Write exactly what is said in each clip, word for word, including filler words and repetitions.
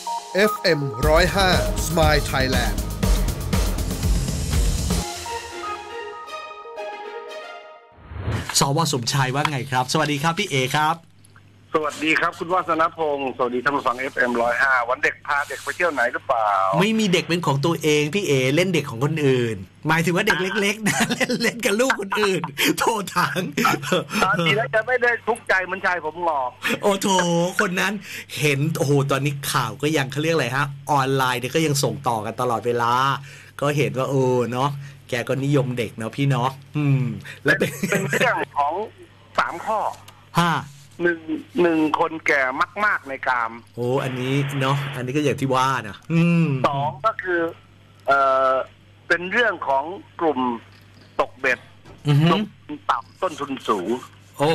เอฟ เอ็ม หนึ่งศูนย์ห้า Smile Thailand สว.สมชายว่าไงครับสวัสดีครับพี่เอครับสวัสดีครับคุณวาสนพงศ์สวัสดีท่านผู้ฟัง เอฟ เอ็ม หนึ่งศูนย์ห้า วันเด็กพาเด็กไปเที่ยวไหนหรือเปล่าไม่มีเด็กเป็นของตัวเองพี่เอเล่นเด็กของคนอื่นหมายถึงว่าเด็กเล็กๆนะเล่นเล่นกับลูกคนอื่นโทษทางตอนนี้แล้วจะไม่ได้ทุกข์ใจเหมือนชายผมหงอกโอ้โถคนนั้นเห็นโอ้โหตอนนี้ข่าวก็ยังเขาเรียกอะไรฮะออนไลน์เนี่ยก็ยังส่งต่อกันตลอดเวลาก็เห็นว่าโอ้เนาะแกก็นิยมเด็กเนาะพี่เนาะอืมแล้วเป็นเป็นเรื่องของสามข้อห้าหนึ่งหนึ่งคนแก่มากๆในกามโอ้อันนี้เนาะอันนี้ก็อย่างที่ว่านะอืมสองก็คือเอ่อเป็นเรื่องของกลุ่มตกเบ็ดต้นทุนต่ำต้นทุนสูงโอ้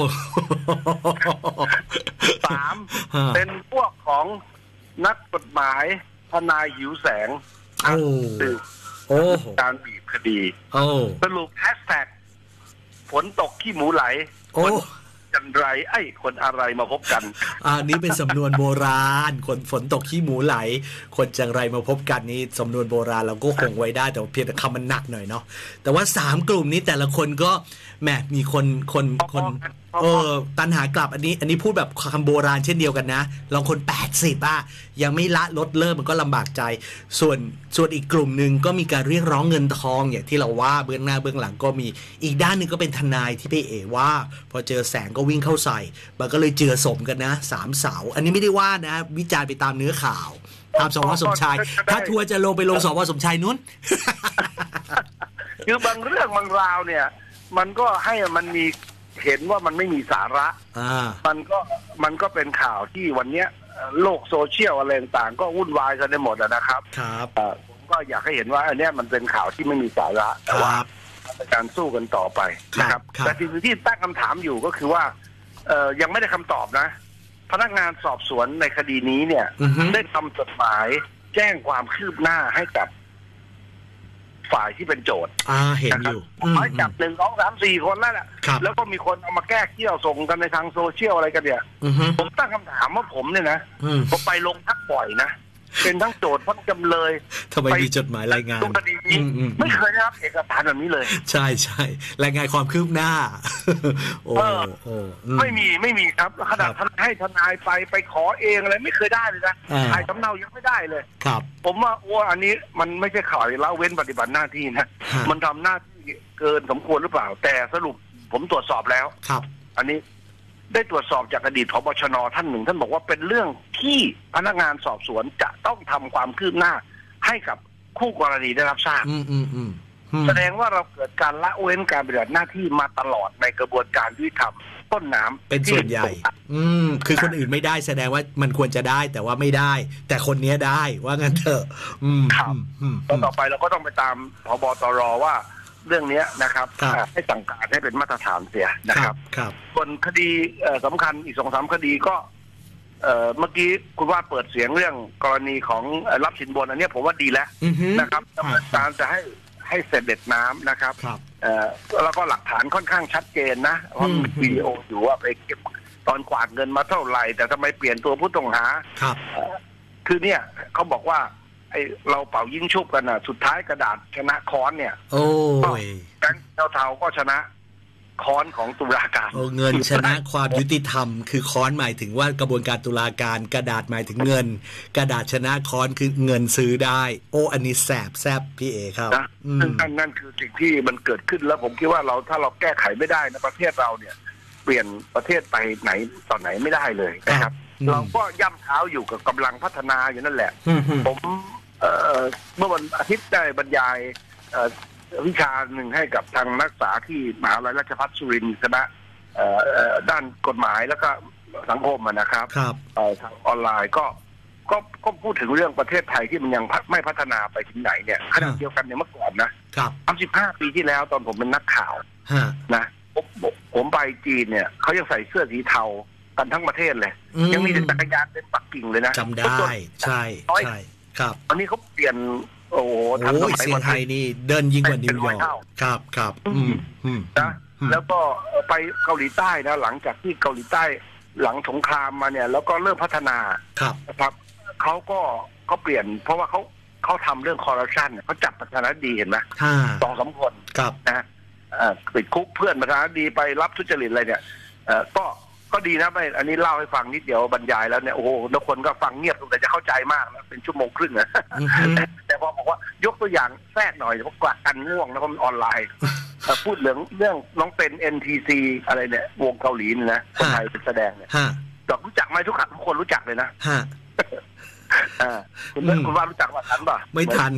สามเป็นพวกของนักกฎหมายทนายหิวแสงโอ้โอ้การบีบคดีโอ้สรุปแฮชแท็กฝนตกขี้หมูไหลโอ้จันไรไอ้คนอะไรมาพบกันอ่านี้เป็นสำนวนโบราณคนฝนตกขี้หมูไหลคนจังไรมาพบกันนี้สำนวนโบราณเราก็คงไว้ได้แต่เพียงแต่คำมันหนักหน่อยเนาะแต่ว่าสามกลุ่มนี้แต่ละคนก็แหมมีคนคนคนเออตันหากลับอันนี้อันนี้พูดแบบคำโบราณเช่นเดียวกันนะลองคนแปดสิบอ่ะยังไม่ละลดเลิกมันก็ลำบากใจส่วนส่วนอีกกลุ่มนึงก็มีการเรียกร้องเงินทองอย่างที่เราว่าเบื้องหน้าเบื้องหลังก็มีอีกด้านนึงก็เป็นทนายที่พี่เอว่าพอเจอแสงก็วิ่งเข้าใส่มันก็เลยเจือสมกันนะสามเสาอันนี้ไม่ได้ว่านะวิจารณ์ไปตามเนื้อข่าวตามสว.สมชายถ้าทัวร์จะลงไปลงสว.สมชายนู้นคือบางเรื่องบางราวเนี่ยมันก็ให้มันมีเห็นว่ามันไม่มีสาระมันก็มันก็เป็นข่าวที่วันนี้โลกโซเชียลอะไรต่างก็วุ่นวายกันได้หมดนะครับครับผมก็อยากให้เห็นว่าอันนี้มันเป็นข่าวที่ไม่มีสาระแต่ว่าเป็นการสู้กันต่อไปนะครับแต่สิ่งที่ตั้งคำถามอยู่ก็คือว่าเอ่อยังไม่ได้คำตอบนะพนักงานสอบสวนในคดีนี้เนี่ยได้ทำจดหมายแจ้งความคืบหน้าให้กับฝ่ายที่เป็นโจทย์อ่าเห็นอยู่หมายจับหนึ่งสองสามสี่คนแล้วแหละแล้วก็มีคนเอามาแก้เกี่ยวส่งกันในทางโซเชียลอะไรกันเนี่ยผมตั้งคำถามว่าผมเนี่ยนะผมไปลงพักบ่อยนะเป็นทั้งโจทย์ทั้งจำเลยทำไมมีจดหมายรายงานคดีนี้ไม่เคยได้รับเอกสารแบบนี้เลยใช่ใช่รายงานความคืบหน้าโอ้โอ้ไม่มีไม่มีครับขนาดท่านให้ทนายไปไปขอเองอะไรไม่เคยได้เลยนะถ่ายสำเนายังไม่ได้เลยครับผมว่าโอ้อันนี้มันไม่ใช่ข่าวละเว้นปฏิบัติหน้าที่นะมันทำหน้าที่เกินสมควรหรือเปล่าแต่สรุปผมตรวจสอบแล้วครับอันนี้ได้ตรวจสอบจากอดีตผบชน.ท่านหนึ่งท่านบอกว่าเป็นเรื่องที่พนักงานสอบสวนจะต้องทำความคืบหน้าให้กับคู่กรณีได้รับทราบแสดงว่าเราเกิดการละเว้นการปฏิบัติหน้าที่มาตลอดในกระบวนการยุติธรรมต้นน้ำเป็นส่วนใหญ่อืมคือคนอื่นไม่ได้แสดงว่ามันควรจะได้แต่ว่าไม่ได้แต่คนนี้ได้ว่างั้นเถอะอืมครับแล้วต่อไปเราก็ต้องไปตามผบตรว่าเรื่องนี้นะครับให้สั่งการให้เป็นมาตรฐานเสียนะครับส่วนคดีสำคัญอีกสองสามคดีก็เมื่อกี้คุณว่าเปิดเสียงเรื่องกรณีของรับสินบนอันนี้ผมว่าดีแล้วนะครับการจะให้ให้เสด็จน้ำนะครับแล้วก็หลักฐานค่อนข้างชัดเจนนะว่ามีวิดีโออยู่ว่าไปเก็บตอนกวาดเงินมาเท่าไหร่แต่ทำไมเปลี่ยนตัวผู้ต้องหาคือเนี่ยเขาบอกว่าไอเราเป่ายิงชุบกันน่ะสุดท้ายกระดาษชนะค้อนเนี่ยโอ้ยแก๊งเทาๆก็ชนะค้อนของตุลาการโอ้เงินชนะความยุติธรรมคือค้อนหมายถึงว่ากระบวนการตุลาการกระดาษหมายถึงเงินกระดาษชนะค้อนคือเงินซื้อได้โอ้อันนี้แสบแซบพี่เอครับนั่นนั่นคือสิ่งที่มันเกิดขึ้นแล้วผมคิดว่าเราถ้าเราแก้ไขไม่ได้ในประเทศเราเนี่ยเปลี่ยนประเทศไปไหนต่อไหนไม่ได้เลยนะครับเราก็ย่ำเท้าอยู่กับกำลังพัฒนาอยู่นั่นแหละผมเมื่อวันอาทิตย์ได้บรรยายวิชาหนึ่งให้กับทางนักศึกษาที่มหาวิทยาลัยราชภัฏสุรินทร์คณะด้านกฎหมายแล้วก็สังคมนะครับทางออนไลน์ก็ก็ก็พูดถึงเรื่องประเทศไทยที่มันยังไม่พัฒนาไปถึงไหนเนี่ยขณะเดียวกันเนี่ยเมื่อก่อนนะสามสิบห้าปีที่แล้วตอนผมเป็นนักข่าวนะผมไปจีนเนี่ยเขายังใส่เสื้อสีเทากันทั้งประเทศเลยยังมีจักรยานเป็นปักกิ่งเลยนะจำได้ใช่ใช่ครับอันนี้เขาเปลี่ยนโอ้โหทันสมัยเซี่ยงไฮ้นี่เดินยิ่งกว่านิวยอร์กครับครับอืมอืมนะแล้วก็ไปเกาหลีใต้นะหลังจากที่เกาหลีใต้หลังสงครามมาเนี่ยแล้วก็เริ่มพัฒนาครับนะครับเขาก็เขาเปลี่ยนเพราะว่าเขาเขาทำเรื่องคอร์รัปชันเขาจับประธานาธิบดีเห็นไหมสองสามคนนะติดคุกเพื่อนประธานาธิบดีไปรับทุจริตอะไรเนี่ยก็ก็ดีนะไม่อันนี้เล่าให้ฟังนิดเดียวบรรยายแล้วเนี่ยโอ้โหทุกคนก็ฟังเงียบแต่จะเข้าใจมากนะเป็นชั่วโมงครึ่งนะแต่พอบอกว่ายกตัวอย่างแทรกหน่อยเพราะกว่ากันง่วงนะเพราะมันออนไลน์พูดเรื่องเรื่องน้องเป็น เอ็น ที ซี อะไรเนี่ยวงเกาหลีนี่นะคนไทยเป็นแสดงเนี่ยดอกรู้จักไหมทุกคนทุกคนรู้จักเลยนะคุณคุณว่ารู้จักว่าทันป่ะไม่ทัน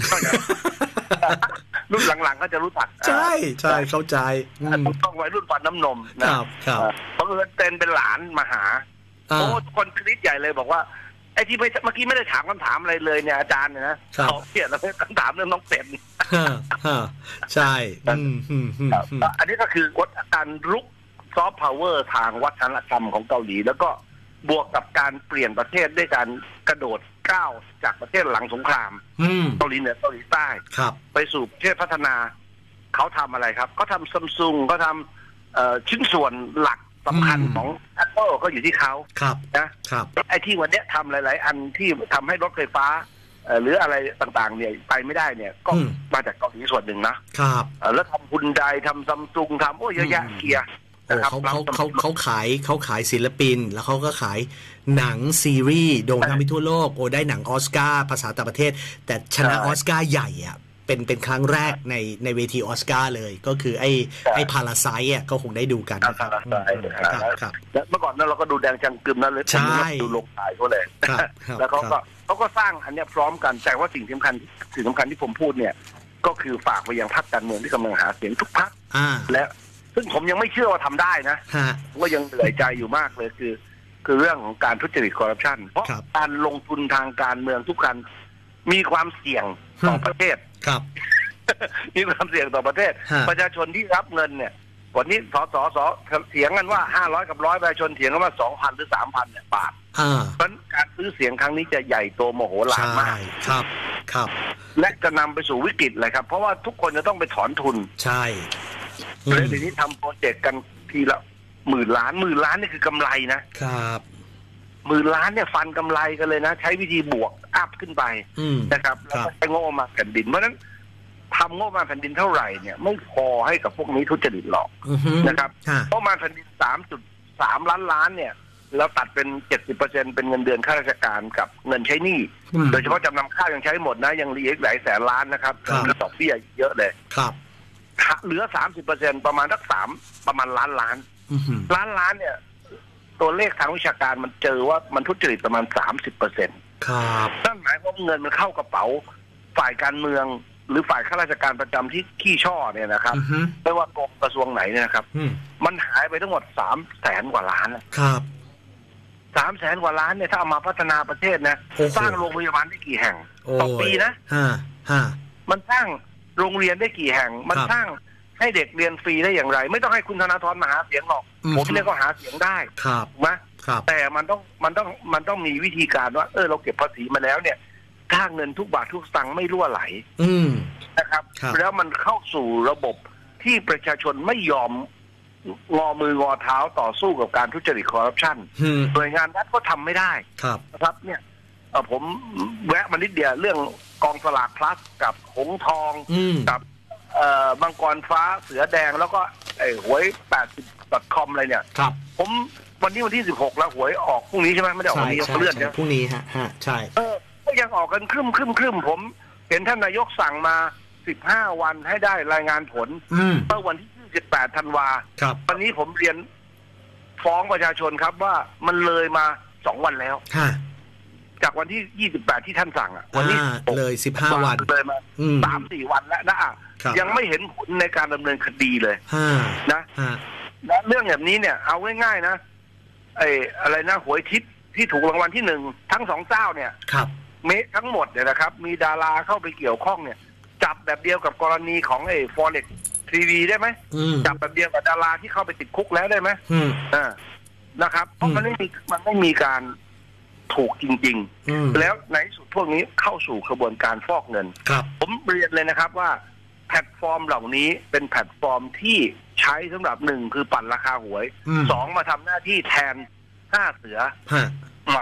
รุ่นหลังๆก็จะรู้จักใช่ใช่เข้าใจต้องไว้รุ่นฟันน้ำนมนะครับเพราะเอิญเป็นเป็นหลานมาหาโอ้ทุกคนคลิกใหญ่เลยบอกว่าไอ้ที่เมื่อกี้ไม่ได้ถามคำถามอะไรเลยเนี่ยอาจารย์เนี่ยนะเขาเขียนแล้วคำถามเรื่องน้องเป็นใช่อันนี้ก็คือวัฒนการลุกซอฟต์พาวเวอร์ทางวัฒนธรรมของเกาหลีแล้วก็บวกกับการเปลี่ยนประเทศด้วยการกระโดดก้าวจากประเทศหลังสงครามเกาหลีเหนือเกาหลีใต้ไปสู่ประเทศพัฒนาเขาทำอะไรครับเขาทำซัมซุงเขาทำชิ้นส่วนหลักสำคัญของ Apple ก็อยู่ที่เขานะไอ้ที่วันนี้ทำหลายๆอันที่ทำให้รถไฟฟ้าหรืออะไรต่างๆเนี่ยไปไม่ได้เนี่ยก็มาจากเกาหลีส่วนหนึ่งนะครับแล้วทำฮุนไดทำซัมซุงทำโอ้เยอะแยะเกียร์เขาเขาเขาเขาขายเขาขายศิลปินแล้วเขาก็ขายหนังซีรีส์โด่งดังไปทั่วโลกโอ้ได้หนังออสการ์ภาษาต่างประเทศแต่ชนะออสการ์ใหญ่อ่ะเป็นเป็นครั้งแรกในในเวทีออสการ์เลยก็คือไอ้ไอ้พาราไซต์อ่ะก็คงได้ดูกันครับครับเมื่อก่อนนั้นเราก็ดูแดงจังกึมนั่นเลยดูลงถ่ายเขาเลยแล้วเขาก็เขาก็สร้างอันนี้พร้อมกันแต่ว่าสิ่งสำคัญสิ่งสำคัญที่ผมพูดเนี่ยก็คือฝากไปยังพรรคการเมืองที่กำลังหาเสียงทุกพรรคและซึ่งผมยังไม่เชื่อว่าทำได้นะผมก็ยังเหนื่อยใจอยู่มากเลยคือคือเรื่องของการทุจริตคอร์รัปชันเพราะการลงทุนทางการเมืองทุกการมีความเสี่ยงต่อประเทศครับมีความเสี่ยงต่อประเทศประชาชนที่รับเงินเนี่ยวันนี้สสสเถียงกันว่าห้าร้อยกับร้อยประชาชนเถียงกันว่าสองพันหรือสามพันเนี่ยบาทเพราะการซื้อเสียงครั้งนี้จะใหญ่โตมโหฬารมากครับครับและจะนำไปสู่วิกฤตเลยครับเพราะว่าทุกคนจะต้องไปถอนทุนใช่เลยทีนี้ทำโปรเจกต์กันทีละหมื่นล้านหมื่นล้านนี่คือกำไรนะครับหมื่นล้านเนี่ยฟันกำไรกันเลยนะใช้วิธีบวกอัพขึ้นไปนะครับแล้วก็ใช้งบประมาณแผ่นดินเพราะฉะนั้นทำงบประมาณแผ่นดินเท่าไหร่เนี่ยไม่พอให้กับพวกนี้ทุจริตหรอกนะครับงบประมาณแผ่นดินสามจุดสามล้านล้านเนี่ยแล้วตัดเป็นเจ็ดสิบเปอร์เซ็นต์เป็นเงินเดือนข้าราชการกับเงินใช้หนี้โดยเฉพาะจำนำข้าวยังใช้หมดนะยังเหลืออีกหลายแสนล้านนะครับมีดอกเบี้ยเยอะเลยครับเหลือ สามสิบเปอร์เซ็นต์ ประมาณสักสามประมาณล้านล้านล้านล้านเนี่ยตัวเลขทางวิชาการมันเจอว่ามันทุจริตประมาณ สามสิบเปอร์เซ็นต์ครับนั่นหมายความว่าเงินมันเข้ากระเป๋าฝ่ายการเมืองหรือฝ่ายข้าราชการประจำที่ขี้ช่อเนี่ยนะครับไม่ว่ากรมกระทรวงไหนเนี่ยนะครับมันหายไปทั้งหมดสามแสนกว่าล้านครับสามแสนกว่าล้านเนี่ยถ้าเอามาพัฒนาประเทศนะสร้างโรงพยาบาลได้กี่แห่งต่อปีนะฮะฮะมันสร้างโรงเรียนได้กี่แห่งมันสร้างให้เด็กเรียนฟรีได้อย่างไรไม่ต้องให้คุณธนาธรมาหาเสียงหรอกผมเนี่ยก็หาเสียงได้ถูกไหมแต่มันต้องมันต้องมันต้องมีวิธีการว่าเออเราเก็บภาษีมาแล้วเนี่ยค่าเงินทุกบาททุกสตางค์ไม่รั่วไหลนะครับแล้วมันเข้าสู่ระบบที่ประชาชนไม่ยอมงอมืองอเท้าต่อสู้กับการทุจริตคอร์รัปชันหน่วยงานรัฐก็ทำไม่ได้นะครับเนี่ยผมแวะมานิดเดียวเรื่องกองสลากพลัสกับหงทองกับมังกรฟ้าเสือแดงแล้วก็ไอ้หวย แปดสิบ .com อะไรเนี่ยผมวันนี้วันที่สิบหกแล้วหวยออกพรุ่งนี้ใช่ไหมไม่ได้ออกวันนี้เลื่อนใช่พรุ่งนี้ฮะฮะใช่เออก็ยังออกกันครึ่มครึ่มครึ่มผมเห็นท่านนายกสั่งมาสิบห้าวันให้ได้รายงานผลเมื่อวันที่ยี่สิบแปดธันวาวันนี้ผมเรียนฟ้องประชาชนครับว่ามันเลยมาสองวันแล้วจากวันที่ยี่สิบแปดที่ท่านสั่งอ่ะวันนี้เลยสิบห้าวันเลยมาสามสี่วันแล้วนะยังไม่เห็นผลในการดำเนินคดีเลยนะและเรื่องแบบนี้เนี่ยเอาง่ายๆนะไอ้อะไรนะหวยทิพย์ที่ถูกรางวัลที่หนึ่งทั้งสองเจ้าเนี่ยเมฆทั้งหมดเนี่ยนะครับมีดาราเข้าไปเกี่ยวข้องเนี่ยจับแบบเดียวกับกรณีของไอ้ฟอเร็กทีวีได้ไหมจับแบบเดียวกับดาราที่เข้าไปติดคุกแล้วได้ไหมอ่านะครับเพราะมันไม่มีมันไม่มีการถูกจริงๆแล้วในสุดพวกนี้เข้าสู่กระบวนการฟอกเงินผมเรียนเลยนะครับว่าแพลตฟอร์มเหล่านี้เป็นแพลตฟอร์มที่ใช้สำหรับหนึ่งคือปั่นราคาหวยสองมาทำหน้าที่แทนห้าเสือใหม่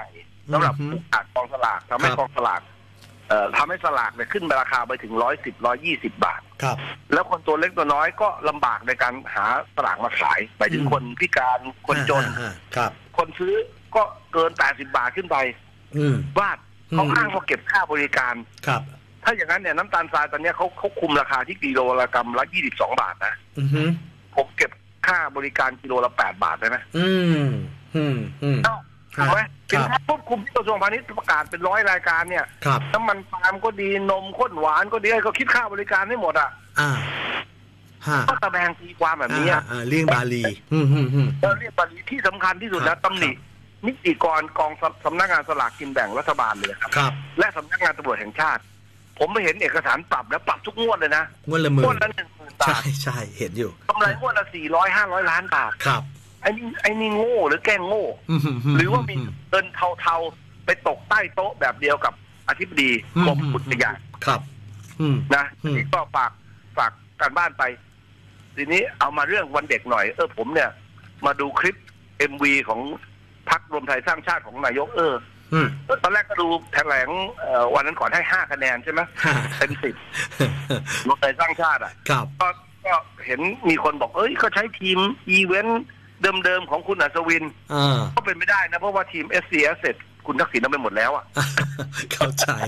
สำหรับผู้ขายกองสลากทำให้กองสลากเอ่อทำให้สลากเนี่ยขึ้นราคาไปถึงร้อยสิบร้อยยี่สิบบาทครับแล้วคนตัวเล็กตัวน้อยก็ลำบากในการหาสลากมาขายไปถึงคนพิการคนจนครับคนซื้อก็เกินแปดสิบบาทขึ้นไปบ้านเขาอ้างว่าเก็บค่าบริการครับถ้าอย่างนั้นเนี่ยน้ำตาลทรายตอนนี้เขาเขาคุมราคาที่กิโลละกรัมละยี่สิบสองบาทนะผมเก็บค่าบริการกิโลละแปดบาทได้ไหมอืมอืมอืมถูกไหมสินค้าควบคุมที่กระทรวงพาณิชย์ประกาศเป็นร้อยรายการเนี่ยน้ำมันปาล์มก็ดีนมข้นหวานก็ดีก็คิดค่าบริการให้หมดอ่ะก็ตะแบงตีความแบบนี้อ่ะเลี่ยงบาลีเราเรียกบาลีที่สำคัญที่สุดนะตำหนินิติกรกองสำนักงานสลากกินแบ่งรัฐบาลเลยครับและสำนักงานตำรวจแห่งชาติผมไปเห็นเอกสารปรับแล้วปรับทุกงวดเลยนะงวดละหมื่นงวดละหนึ่งหมื่นบาทใช่ใช่เห็นอยู่กำไรงวดละสี่ร้อยห้าร้อยล้านบาทครับไอ้นี่ไอ้นี่โง่หรือแกล้งโง่หรือว่ามีเงินเทาๆไปตกใต้โต๊ะแบบเดียวกับอธิบดีกรมอุทยานครับนะนี่ก็ฝากฝากการบ้านไปทีนี้เอามาเรื่องวันเด็กหน่อยเออผมเนี่ยมาดูคลิป เอ็ม วี ของพรรครวมไทยสร้างชาติของนายกเออตอนแรกก็ดูแถลงวันนั้นก่อนให้ห้าคะแนนใช่ไหมเต็มสิบรวมไทยสร้างชาติอ่ะก็ก็เห็นมีคนบอกเอ้ยเขาใช้ทีมอีเวนต์เดิมๆของคุณอัศวินก็เป็นไม่ได้นะเพราะว่าทีม เอส ซี เอส เสร็จคุณทักษิณเอาไปหมดแล้วอ่ะเข้าใจ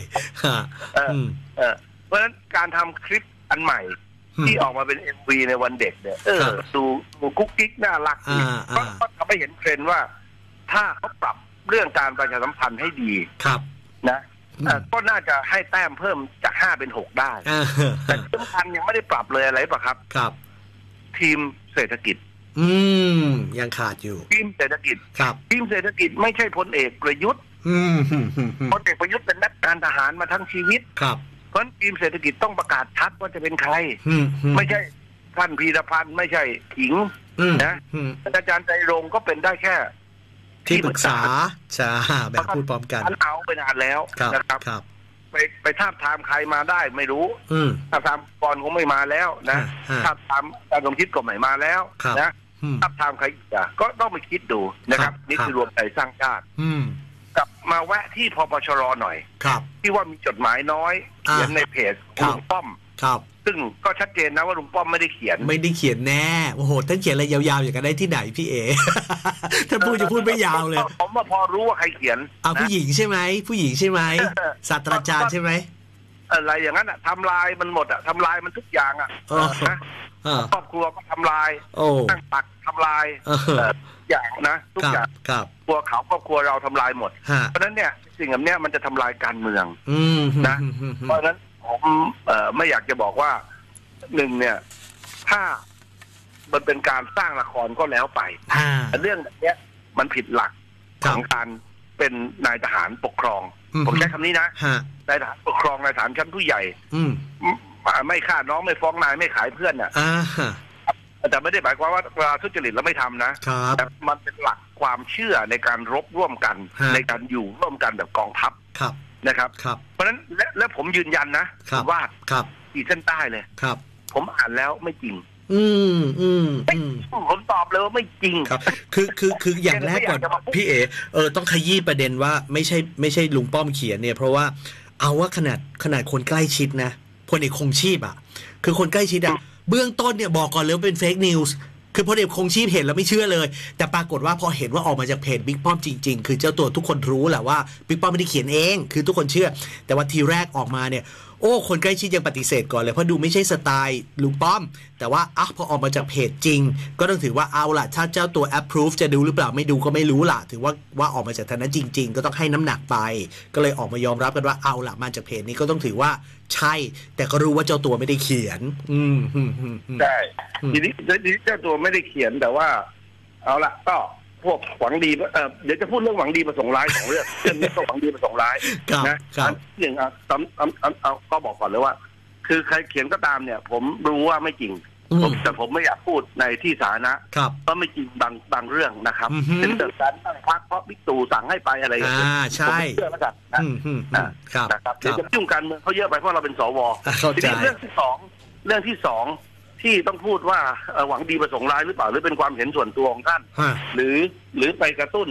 เพราะฉะนั้นการทำคลิปอันใหม่ที่ออกมาเป็น เอ็ม วี ในวันเด็กเนี่ยเออดูกุ๊กกิ๊กน่ารักก็ทำให้เห็นเทรนด์ว่าถ้าเขาปรับเรื่องการประชาสัมพันธ์ให้ดีครับนะก็น่าจะให้แต้มเพิ่มจากห้าเป็นหกได้แต่สำคัญยังไม่ได้ปรับเลยอะไรป่ะครับครับทีมเศรษฐกิจอืมยังขาดอยู่ทีมเศรษฐกิจครับทีมเศรษฐกิจไม่ใช่พลเอกประยุทธ์พลเอกประยุทธ์เป็นนักการทหารมาทั้งชีวิตครับเพราะทีมเศรษฐกิจต้องประกาศชัดว่าจะเป็นใครไม่ใช่ท่านพีรพันธ์ไม่ใช่ขิงนะอาจารย์ใจรงก็เป็นได้แค่ที่ปรึกษาใช่แบบพูดพร้อมกันท่านเอาไปนานแล้วนะครับไปไปทาบทามใครมาได้ไม่รู้ทาบทามก่อนคงไม่มาแล้วนะทาบทามการสมคิดก็ไม่มาแล้วนะทาบทามใครอีกอ่ะก็ต้องไปคิดดูนะครับนี่คือรวมไทยสร้างชาติกลับมาแวะที่พปชรหน่อยที่ว่ามีจดหมายน้อยเขียนในเพจลุงป้อมซึ่งก็ชัดเจนนะว่าลุงป้อมไม่ได้เขียนไม่ได้เขียนแน่โอ้โหท่านเขียนอะไรยาวๆอย่างกันได้ที่ไหนพี่เอท่านพูดจะพูดไม่ยาวเลยผมว่าพอรู้ว่าใครเขียนอ่าผู้หญิงใช่ไหมผู้หญิงใช่ไหมศาสตราจารย์ใช่ไหมอะไรอย่างนั้นอ่ะทำลายมันหมดอ่ะทำลายมันทุกอย่างอ่ะนะครอบครัวก็ทำลายตั้งปักทำลายอย่างนะทุกอย่างครัวเขาครอบครัวเราทำลายหมดเพราะฉะนั้นเนี่ยสิ่งแบบนี้มันจะทำลายการเมืองนะเพราะฉะนั้นผมไม่อยากจะบอกว่าหนึ่งเนี่ยถ้ามันเป็นการสร้างละครก็แล้วไปเรื่องแบบนี้มันผิดหลักของการเป็นนายทหารปกครองผมใช้คำนี้นะนายทหารปกครองนายทหารชั้นผู้ใหญ่ไม่ฆ่าน้องไม่ฟ้องนายไม่ขายเพื่อนน่ะแต่ไม่ได้หมายความว่าเวลาทุจริตแล้วไม่ทำนะแต่มันเป็นหลักความเชื่อในการรบร่วมกันในการอยู่ร่วมกันแบบกองทัพนะครับเพราะฉะนั้นและและผมยืนยันนะว่าขีดเส้นใต้เลยผมอ่านแล้วไม่จริงอืมอืมผมตอบเลยว่าไม่จริงครับคือคือคืออย่างแรกก่อนพี่เอเออต้องขยี้ประเด็นว่าไม่ใช่ไม่ใช่ลุงป้อมเขียนเนี่ยเพราะว่าเอาว่าขนาดขนาดคนใกล้ชิดนะพลเอกคงชีพอ่ะคือคนใกล้ชิดอ่ะเบื้องต้นเนี่ยบอกก่อนเลยว่าเป็นเฟกนิวส์คือพลเอกคงชีพเห็นแล้วไม่เชื่อเลยแต่ปรากฏว่าพอเห็นว่าออกมาจากเพจบิ๊กป้อมจริงๆคือเจ้าตัวทุกคนรู้แหละว่าบิ๊กป้อมไม่ได้เขียนเองคือทุกคนเชื่อแต่ว่าทีแรกออกมาเนี่ยโอ้คนใกล้ชิดยังปฏิเสธก่อนเลยเพราะดูไม่ใช่สไตล์ลุงป้อมแต่ว่าอ่ะพอออกมาจากเพจจริงก็ต้องถือว่าเอาล่ะถ้าเจ้าตัว approve จะดูหรือเปล่าไม่ดูก็ไม่รู้ล่ะถือว่าว่าออกมาจากทางนั้นจริงๆก็ต้องให้น้ำหนักไปก็เลยออกมายอมรับกันว่าเอาล่ะมาจากเพจนี้ก็ต้องถือว่าใช่แต่ก็รู้ว่าเจ้าตัวไม่ได้เขียนอืมอืมอืมใช่ทีนี้ทีนี้เจ้าตัวไม่ได้เขียนแต่ว่าเอาล่ะก็พวกหวังดีเออเดี๋ยวจะพูดเรื่องหวังดีประสงค์ร้ายของเรื่องเรื่องนี้ก็หวังดีประสงค์ร้ายนะหนึ่งอ่ะเอาเอาก็บอกก่อนเลยว่าคือใครเขียนก็ตามเนี่ยผมรู้ว่าไม่จริงแต่ผมไม่อยากพูดในที่สาธารณะเพราะไม่จริงบางบางเรื่องนะครับเป็นเรื่องการตั้งพรรคเพราะบิ๊กตู่สั่งให้ไปอะไรอย่างเงี้ยผมเชื่อแล้วกันนะครับเดี๋ยวจะยุ่งการเมืองเขาเยอะไปเพราะเราเป็นสวทีนี้เรื่องที่สองเรื่องที่สองที่ต้องพูดว่าหวังดีประสงค์ร้ายหรือเปล่าหรือเป็นความเห็นส่วนตัวของท่านหรือหรือไปกระตุ้น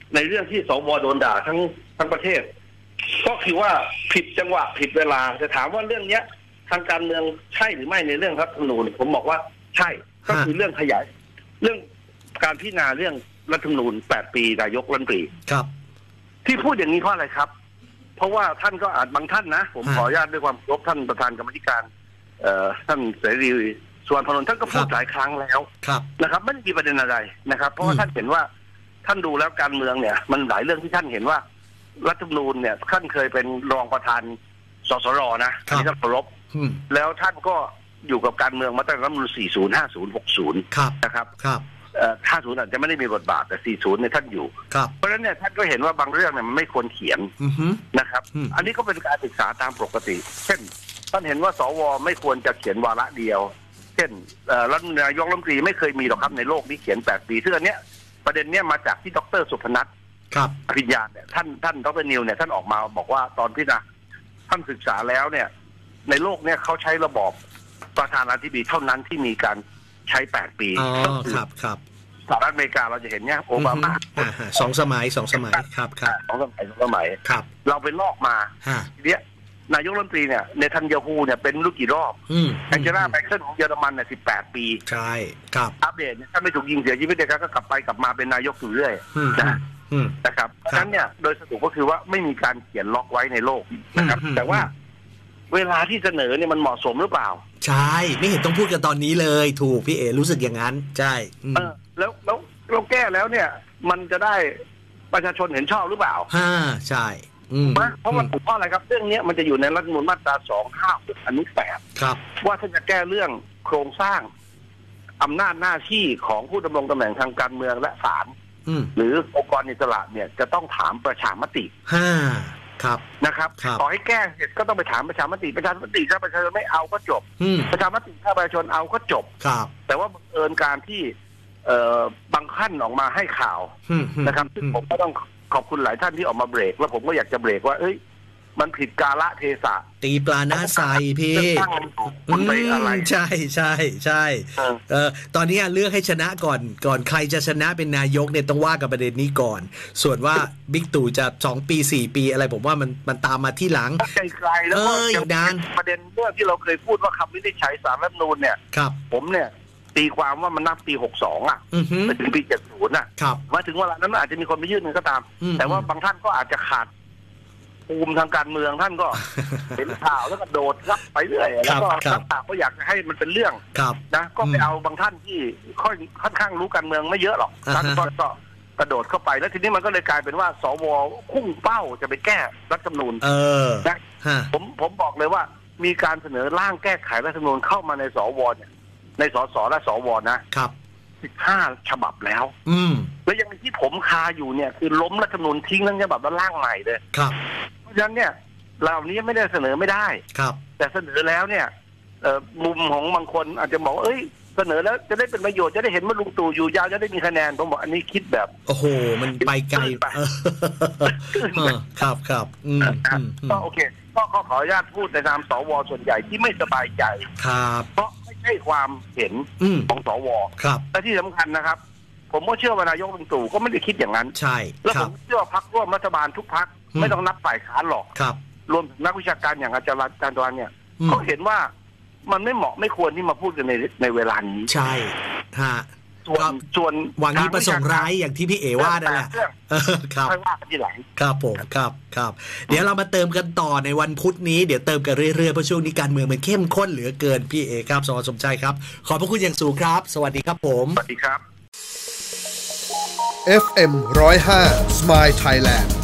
ในเรื่องที่สวโดนด่าทั้งทั้งประเทศก็คือว่าผิดจังหวะผิดเวลาจะถามว่าเรื่องเนี้ยทางการเมืองใช่หรือไม่ในเรื่องรัฐธรรมนูญผมบอกว่าใช่ก็คือเรื่องขยายเรื่องการพิจารณาเรื่องรัฐธรรมนูญแปดปีนายกรัฐมนตรีครับที่พูดอย่างนี้เพราะอะไรครับเพราะว่าท่านก็อาจบางท่านนะผมขออนุญาตด้วยความเคารพท่านประธานกรรมธิการเอ่อท่านเสรีสุวรรณพนนท์ท่านก็พูดหลายครั้งแล้วนะครับไม่ได้มีประเด็นอะไรนะครับเพราะว่าท่านเห็นว่าท่านดูแล้วการเมืองเนี่ยมันหลายเรื่องที่ท่านเห็นว่ารัฐธรรมนูญเนี่ยท่านเคยเป็นรองประธานสสรนะอันนี้ท่านเคารพแล้วท่านก็อยู่กับการเมืองมาตั้งแต่รัฐธรรมนูญสี่สิบ ห้าสิบ หกสิบนะครับเอ่อห้าสิบอาจจะไม่ได้มีบทบาทแต่สี่สิบเนี่ยท่านอยู่เพราะฉะนั้นเนี่ยท่านก็เห็นว่าบางเรื่องเนี่ยมันไม่ควรเขียนนะครับอันนี้ก็เป็นการศึกษาตามปกติเช่นท่านเห็นว่าสวไม่ควรจะเขียนวาระเดียวเช่นรัฐนายกรัฐมนตรีไม่เคยมีหรอกครับในโลกนี้เขียนแปดปีซึ่งอันเนี้ยประเด็นเนี้ยมาจากที่ดร.สุพนัทอภิญญาเนี่ยท่านท่านดร.นิวเนี่ยท่านออกมาบอกว่าตอนที่นะท่านศึกษาแล้วเนี่ยในโลกเนี่ยเขาใช้ระบอบประธานาธิบดีเท่านั้นที่มีการใช้แปดปีก็คือครับสหรัฐอเมริกาเราจะเห็นเนี่ยโอบามาสองสมัยสองสมัยครับครับสองสมัยสองสมัยครับเราไปลอกมาทีเนี้ยนายกรัฐมนตรีเนี่ยเนทันยาฮูเนี่ยเป็นลูกกี่รอบแองเจล่าแมคเคิลของเยอรมันเนี่ยสิบแปดปีใช่ครับอัปเดตเนี่ยถ้าไม่ถูกยิงเสียชีวิตเด็กก็กลับไปกลับมาเป็นนายกอยู่เรื่อยนะนะครับเพราะฉะนั้นเนี่ยโดยสรุปก็คือว่าไม่มีการเขียนล็อกไว้ในโลกนะครับแต่ว่าเวลาที่เสนอเนี่ยมันเหมาะสมหรือเปล่าใช่ไม่เห็นต้องพูดกันตอนนี้เลยถูกพี่เอรู้สึกอย่างนั้นใช่เออแล้วแล้วเราแก้แล้วเนี่ยมันจะได้ประชาชนเห็นชอบหรือเปล่าฮ่าใช่เพราะมันเพราะอะไรครับเรื่องนี้มันจะอยู่ในรัฐธรรมนูญมาตราสองห้าหกอนุแปดครับว่าถ้าจะแก้เรื่องโครงสร้างอำนาจหน้าที่ของผู้ดำรงตำแหน่งทางการเมืองและศาลหรือองค์กรอิสระเนี่ยจะต้องถามประชามติฮ่าครับนะครับต่อให้แก้เสร็จก็ต้องไปถามประชามติประชามติถ้าประชาชนไม่เอาก็จบประชามติถ้าประชาชนเอาก็จบแต่ว่าบังเอิญการที่เอ่อบางท่านออกมาให้ข่าวนะครับซึ่งผมก็ต้องขอบคุณหลายท่านที่ออกมาเบรกแล้วผมก็อยากจะเบรกว่าเอ้ยมันผิดกาลเทศะตีปลาหน้าใสพี่ใช่ใช่ใช่เออตอนนี้เลือกให้ชนะก่อนก่อนใครจะชนะเป็นนายกเนี่ยต้องว่ากับประเด็นนี้ก่อนส่วนว่าบิ๊กตู่จะสองปีสี่ปีอะไรผมว่ามันมันตามมาที่หลังไกลๆแล้วก็อีกนานประเด็นเรื่องที่เราเคยพูดว่าคำวินิจฉัยศาลรัฐธรรมนูญเนี่ยผมเนี่ยตีความว่ามันนับปีหกสองอ่ะไปถึงปีเจ็ดสิบอ่ะมาถึงเวลานั้นอาจจะมีคนไปยื่นมันก็ตามแต่ว่าบางท่านก็อาจจะขาดภูมิทางการเมืองท่านก็เห็นข่าวแล้วก็โดดรับไปเรื่อยแล้วก็ต่างก็อยากจะให้มันเป็นเรื่องนะก็ไปเอาบางท่านที่ค่อยค่อนข้างรู้การเมืองไม่เยอะหรอกท่านก็กระโดดเข้าไปแล้วทีนี้มันก็เลยกลายเป็นว่าสวพุ่งเป้าจะไปแก้รัฐธรรมนูญนะผมผมบอกเลยว่ามีการเสนอร่างแก้ไขรัฐธรรมนูญเข้ามาในสวเนี่ยในสสและสวนะครับสิบห้าฉบับแล้วอืมแล้วยังมีที่ผมคาอยู่เนี่ยคือล้มรัฐธรรมนูญทิ้งทั้งฉบับแล้วร่างใหม่เลยครับเพราะฉะนั้นเนี่ยเหล่านี้ไม่ได้เสนอไม่ได้ครับแต่เสนอแล้วเนี่ยเอ่อมุมของบางคนอาจจะบอกเอ้ยเสนอแล้วจะได้เป็นประโยชน์จะได้เห็นว่าลุงตู่อยู่ยาวจะได้มีคะแนนผมบอกอันนี้คิดแบบโอ้โหมันไปไกลไปครับครับอืมก็โอเคก็ขออนุญาตพูดในนามสวส่วนใหญ่ที่ไม่สบายใจครับเพราะไม่ใช่ความเห็นของสวครับและที่สำคัญนะครับผมก็เชื่อว่านายกลุงตู่ก็ไม่ได้คิดอย่างนั้นใช่แล้วผมเชื่อว่าพรรคร่วมรัฐบาลทุกพรรคไม่ต้องนับฝ่ายค้านหรอกครับรวมถึงนักวิชาการอย่างอาจารย์อาจารย์ตวันเนี่ยเขาเห็นว่ามันไม่เหมาะไม่ควรที่มาพูดกันในในเวลานี้ใช่ฮะส่วนส่วนหวังนี้ประสงค์ร้ายอย่างที่พี่เอว่านั่นแหละครับค่อยว่ากันทีหลังครับผมครับครับเดี๋ยวเรามาเติมกันต่อในวันพุธนี้เดี๋ยวเติมกันเรื่อยๆเพราะช่วงนี้การเมืองมันเข้มข้นเหลือเกินพี่เอครับสวัสดีสมใจครับขอบพระคุณอย่างสูงครับสวัสดีครับผมสวัสดีครับเอฟ เอ็ม หนึ่งศูนย์ห้า Smile Thailand